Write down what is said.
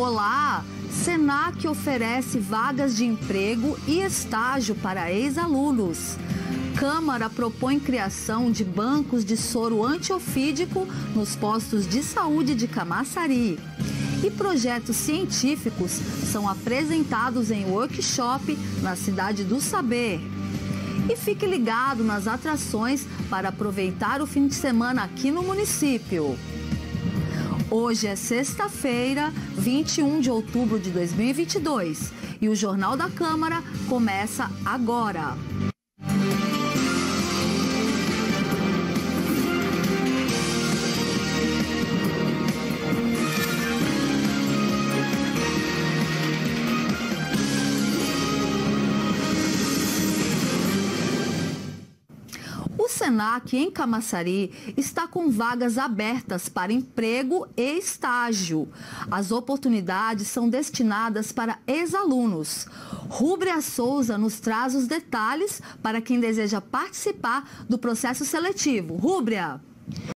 Olá! Senac oferece vagas de emprego e estágio para ex-alunos. Câmara propõe criação de bancos de soro antiofídico nos postos de saúde de Camaçari. E projetos científicos são apresentados em workshop na Cidade do Saber. E fique ligado nas atrações para aproveitar o fim de semana aqui no município. Hoje é sexta-feira, 21 de outubro de 2022 e o Jornal da Câmara começa agora. O Senac em Camaçari está com vagas abertas para emprego e estágio. As oportunidades são destinadas para ex-alunos. Rúbria Souza nos traz os detalhes para quem deseja participar do processo seletivo. Rúbria!